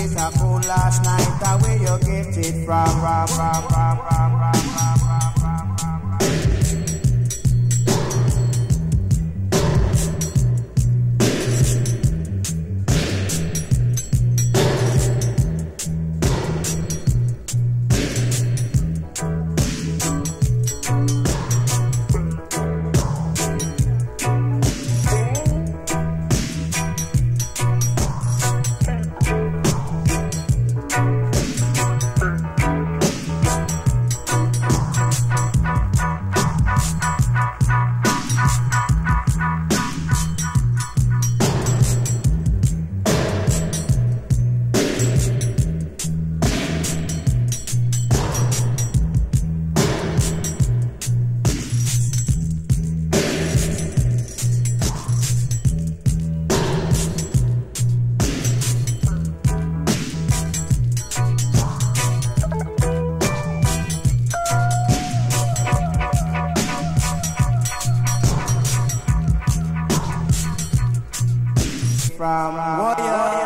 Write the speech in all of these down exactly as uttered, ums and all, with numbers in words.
it a cold last night. Uh, where you get it from? From, from, from, from, from, from, from, from, from. From Warrior.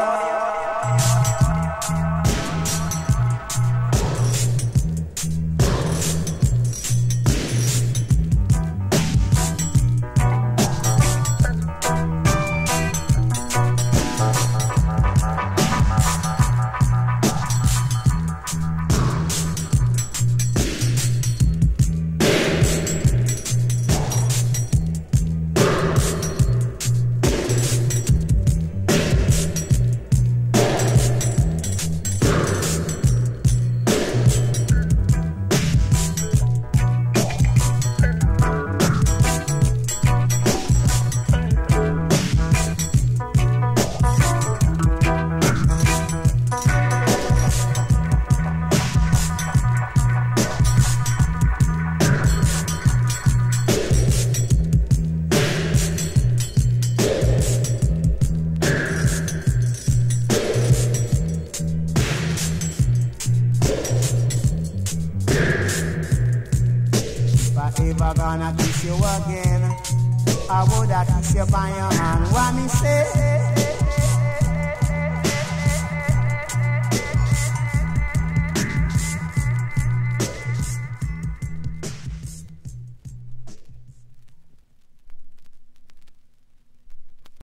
If I gonna kiss you again, I woulda kiss you by your hand. What me say?